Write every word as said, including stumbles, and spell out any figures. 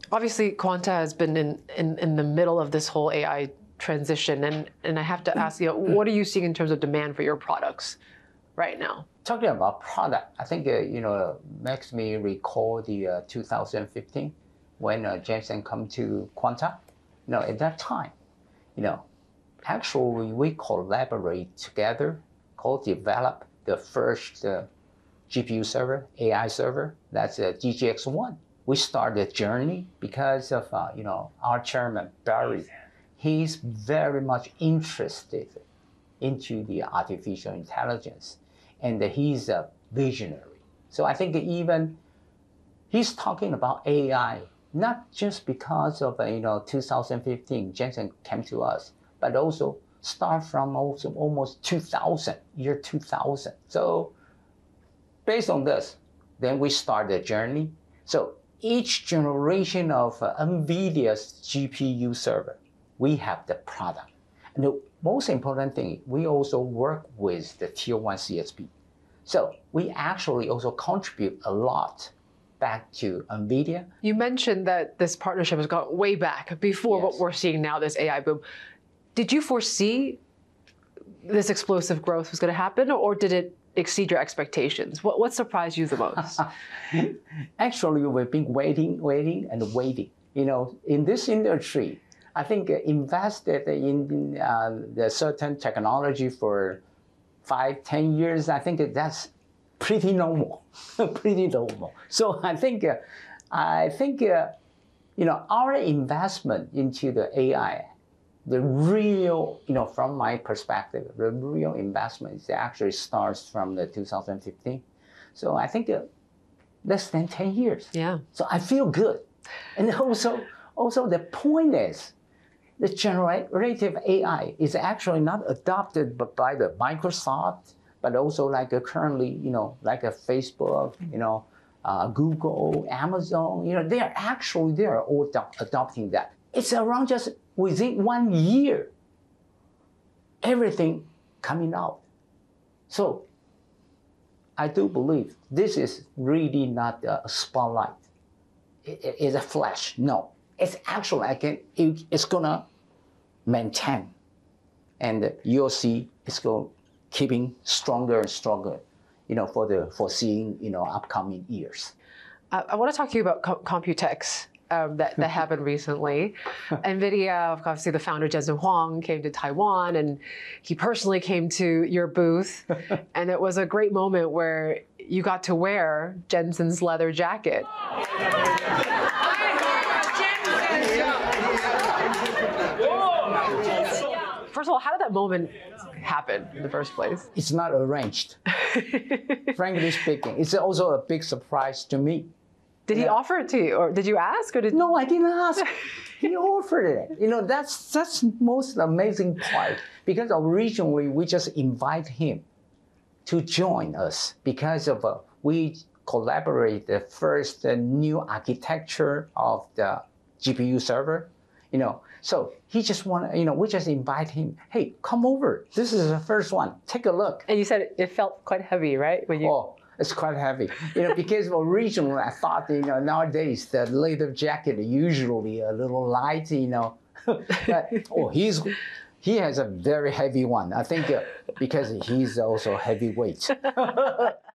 Obviously, Quanta has been in, in, in the middle of this whole A I transition, and, and I have to ask you, what are you seeing in terms of demand for your products right now? Talking about product, I think, uh, you know, makes me recall the uh, two thousand fifteen when uh, Jensen come to Quanta. You know, at that time, you know, actually we collaborate together, co-develop the first uh, G P U server, A I server, that's a D G X one. We started the journey because of, uh, you know, our chairman, Barry. He's very much interested into the artificial intelligence, and he's a visionary. So I think even he's talking about A I, not just because of, uh, you know, two thousand fifteen, Jensen came to us, but also start from also almost two thousand, year two thousand. So based on this, then we start the journey. So each generation of uh, Nvidia's G P U server, we have the product. And the most important thing, we also work with the tier one C S P. So we actually also contribute a lot back to Nvidia. You mentioned that this partnership has gone way back before Yes. what we're seeing now, this A I boom. Did you foresee this explosive growth was going to happen, or did it exceed your expectations? What, what surprised you the most? Actually, we've been waiting, waiting, and waiting. You know, in this industry, I think uh, invested in uh, the certain technology for five, ten years. I think that's pretty normal, pretty normal. So I think, uh, I think, uh, you know, our investment into the A I, the real, you know, from my perspective, the real investment actually starts from the two thousand fifteen. So I think uh, less than ten years. Yeah. So I feel good. And also, also the point is, the generative A I is actually not adopted by the Microsoft, but also like a currently, you know, like a Facebook, you know, uh, Google, Amazon, you know, they are actually, they are all adopting that. It's around just within one year, everything coming out. So I do believe this is really not a spotlight. It, it, it's a flash. No, it's actually, I can, it, it's gonna maintain. And you'll see it's going keeping stronger and stronger, you know, for the foreseeing, you know, upcoming years. Uh, I want to talk to you about Com Computex. Um, that, that happened recently. Nvidia, obviously the founder Jensen Huang came to Taiwan, and he personally came to your booth. And it was a great moment where you got to wear Jensen's leather jacket. First of all, how did that moment happen in the first place? It's not arranged. Frankly speaking, it's also a big surprise to me. Did he yeah. offer it to you, or did you ask, or did? No, I didn't ask. He offered it. You know, that's that's most amazing part, because originally we just invite him to join us because of uh, we collaborate the first uh, new architecture of the G P U server. You know, so he just want you know we just invite him. Hey, come over. This is the first one. Take a look. And you said it felt quite heavy, right? When you. Oh. It's quite heavy, you know, because originally I thought, you know, nowadays the leather jacket usually a little light, you know. But, oh, he's he has a very heavy one. I think uh, because he's also heavyweight.